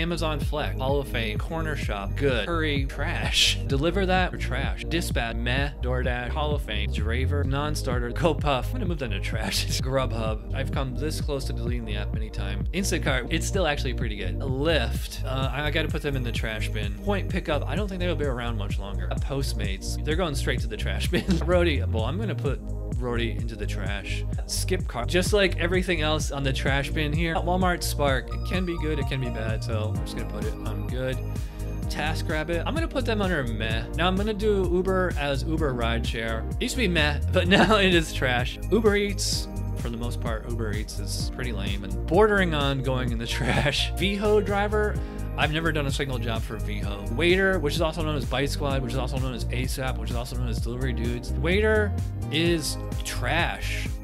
Amazon Flex, Hall of Fame, Cornershop, good. Curri, trash. Deliver that, or trash. Dispatch, meh. DoorDash, Hall of Fame. Draiver, non-starter. GoPuff. I'm gonna move that to trash. Grubhub. I've come this close to deleting the app many times. Instacart, it's still actually pretty good. Lyft, I gotta put them in the trash bin. Point Pickup, I don't think they'll be around much longer. Postmates, they're going straight to the trash bin. Roadie, well, I'm gonna put Roadie into the trash. Skipcart, just like everything else on the trash bin here. Walmart Spark, it can be good, it can be bad, so I'm just gonna put it on good. TaskRabbit, I'm gonna put them under meh. Now I'm gonna do Uber as Uber rideshare. It used to be meh, but now it is trash. Uber Eats, for the most part, Uber Eats is pretty lame and bordering on going in the trash. Veho driver, I've never done a single job for Veho. Waitr, which is also known as Bite Squad, which is also known as ASAP, which is also known as Delivery Dudes. Waitr is trash.